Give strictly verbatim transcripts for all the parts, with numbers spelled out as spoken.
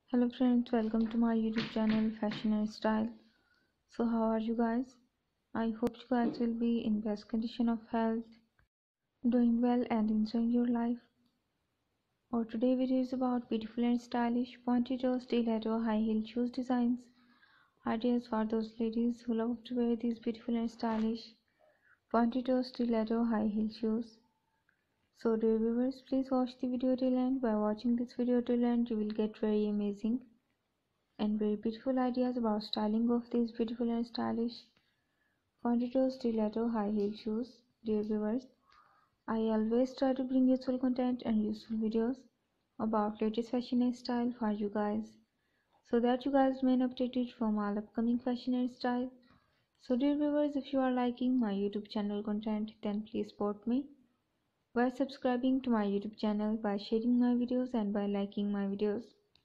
Hello friends, welcome to my YouTube channel Fashion and Style. So how are you guys? I hope you guys will be in best condition of health, doing well and enjoying your life. Our today video is about beautiful and stylish pointed toe stiletto high heel shoes designs. Ideas for those ladies who love to wear these beautiful and stylish pointed toe stiletto high heel shoes. So dear viewers, please watch the video till end. By watching this video till end, you will get very amazing and very beautiful ideas about styling of these beautiful and stylish pointed toe stiletto high heel shoes. Dear viewers, I always try to bring useful content and useful videos about latest fashion and style for you guys, so that you guys remain updated from all upcoming fashion and style. So dear viewers, if you are liking my YouTube channel content, then please support me by subscribing to my YouTube channel, by sharing my videos and by liking my videos.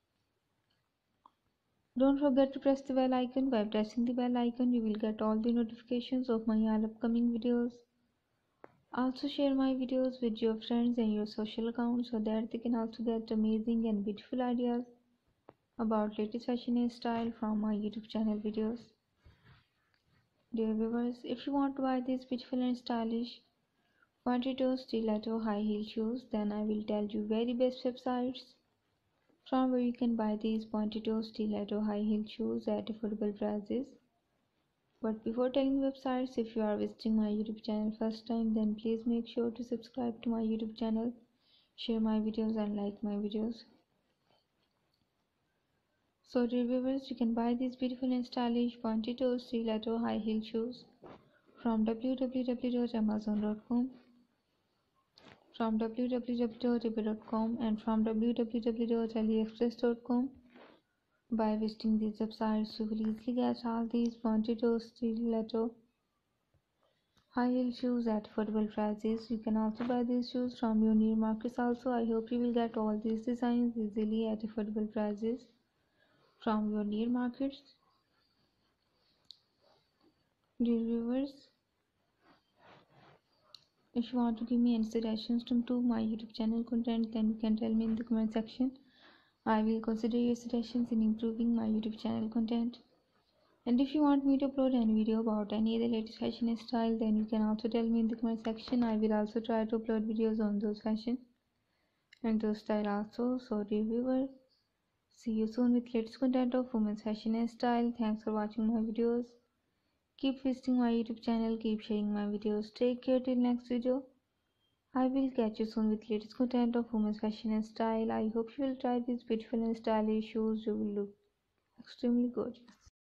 Don't forget to press the bell icon. By pressing the bell icon, you will get all the notifications of my all upcoming videos. Also share my videos with your friends and your social accounts so that they can also get amazing and beautiful ideas about latest fashion and style from my YouTube channel videos. Dear viewers, if you want to buy these beautiful and stylish pointed toe stiletto high heel shoes, then I will tell you very best websites from where you can buy these pointed toe stiletto high heel shoes at affordable prices. But before telling websites, if you are visiting my YouTube channel first time, then please make sure to subscribe to my YouTube channel, share my videos and like my videos. So dear viewers, you can buy these beautiful and stylish pointed toe stiletto high heel shoes from w w w dot amazon dot com, from w w w dot ebay dot com and from w w w dot aliexpress dot com. By visiting these websites, you will easily get all these pointed toe stiletto high heel shoes at affordable prices. You can also buy these shoes from your near markets also. I hope you will get all these designs easily at affordable prices from your near markets. Dear viewers, if you want to give me any suggestions to improve my YouTube channel content, then you can tell me in the comment section. I will consider your suggestions in improving my YouTube channel content. And if you want me to upload any video about any other latest fashion and style, then you can also tell me in the comment section. I will also try to upload videos on those fashion and those style also. So dear viewer, see you soon with latest content of women's fashion and style. Thanks for watching my videos. Keep visiting my YouTube channel, keep sharing my videos. Take care till next video. I will catch you soon with latest content of women's fashion and style. I hope you will try these beautiful and stylish shoes. You will look extremely gorgeous.